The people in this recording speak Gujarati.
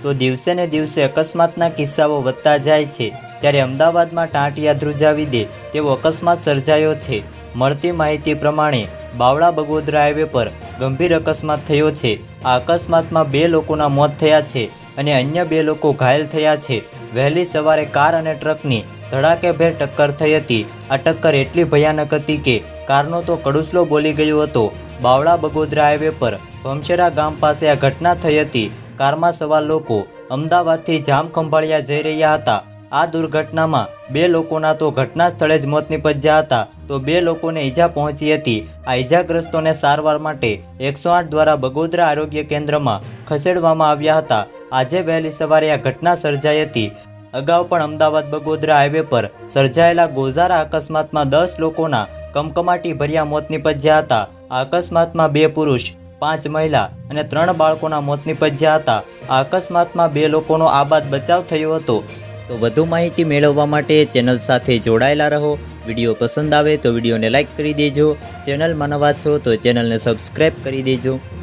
તો દિવસે ને દિવસે અકસ્માતના કિસ્સાઓ વધતા જાય છે। ત્યારે અમદાવાદમાં ટાંટિયા ધ્રુજાવી દે તેવો અકસ્માત સર્જાયો છે। મળતી માહિતી પ્રમાણે બાવળા બગોદરા હાઈવે પર ગંભીર અકસ્માત થયો છે। આ અકસ્માતમાં 2 લોકોના મોત થયા છે અને અન્ય 2 લોકો ઘાયલ થયા છે। વહેલી સવારે કાર અને ટ્રકની ધડાકેભેર ટક્કર થઈ હતી। આ ટક્કર એટલી ભયાનક હતી કે કારનો તો કડુસલો બોલી ગયો હતો। બાવળા બગોદરા હાઈવે પર ભમશેરા ગામ પાસે આ ઘટના થઈ હતી। કારમાં સવાર લોકો અમદાવાદથી જામખંભાળિયા જઈ રહ્યા હતા। આ દુર્ઘટનામાં 2 લોકોના તો ઘટના સ્થળે જ મોત નીપજ્યા હતા તો 2 લોકોને ઈજા પહોંચી હતી। આ ઈજાગ્રસ્તોને સારવાર માટે 108 દ્વારા બગોદરા આરોગ્ય કેન્દ્રમાં ખસેડવામાં આવ્યા હતા। આજે વહેલી સવારે આ ઘટના સર્જાઈ હતી। અગાઉ પણ અમદાવાદ બગોદરા હાઈવે પર સર્જાયેલા ગોઝારા અકસ્માતમાં 10 લોકોના કમકમાટી ભર્યા મોત નીપજ્યા હતા। આ અકસ્માતમાં 2 પુરુષ 5 મહિલા અને 3 બાળકોના મોત નીપજ્યા હતા। આ અકસ્માતમાં 2 લોકોનો આબાદ બચાવ થયો હતો। તો વધુ માહિતી મેળવવા માટે ચેનલ સાથે જોડાયેલા રહો। વિડીયો પસંદ આવે તો વિડીયોને લાઇક કરી દેજો। ચેનલમાં નવા છો તો ચેનલને સબસ્ક્રાઈબ કરી દેજો।